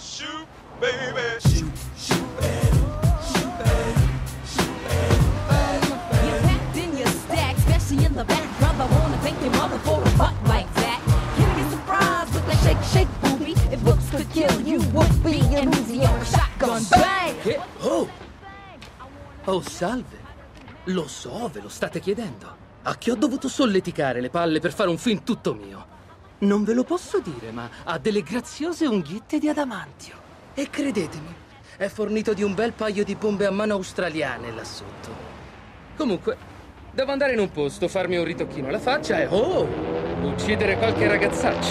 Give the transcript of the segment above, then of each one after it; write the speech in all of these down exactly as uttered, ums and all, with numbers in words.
shoot, baby. Shoot, shoot, baby. Shoot, baby. Shoot, baby. You're packed in your stack, especially in the back. Brother, wanna thank your mother for a butt like that. Can I get some fries with that shake, shake, booby? If looks could kill you, would be an Uzi or a shotgun. Bang! Che? Oh! Oh, salve. Lo so, ve lo state chiedendo. A chi ho dovuto solleticare le palle per fare un film tutto mio? Non ve lo posso dire, ma ha delle graziose unghiette di adamantio. E credetemi, è fornito di un bel paio di bombe a mano australiane là sotto. Comunque, devo andare in un posto, farmi un ritocchino alla faccia e... oh! Uccidere qualche ragazzaccia.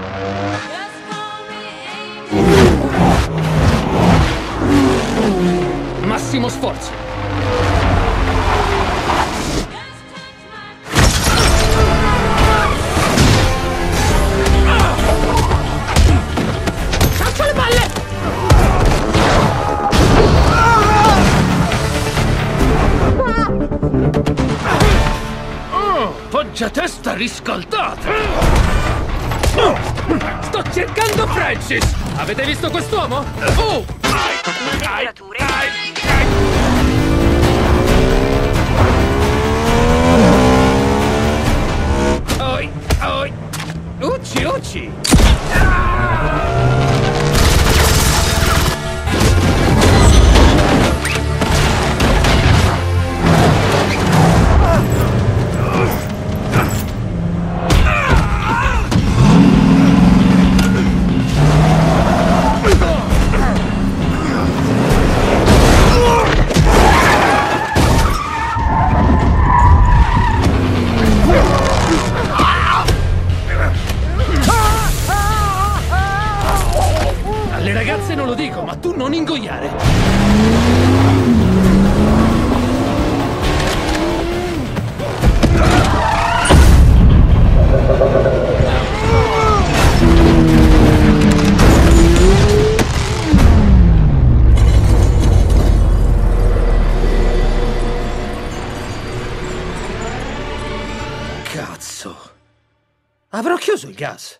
Massimo sforzo. Caccio le palle! Oh, poggiatesta riscaldata! Sto cercando Francis! Avete visto quest'uomo? Oh! Temperature. Oi! Oi! Ucci, ucci! Alle ragazze non lo dico, ma tu non ingoiare! Cazzo! Avrò chiuso il gas!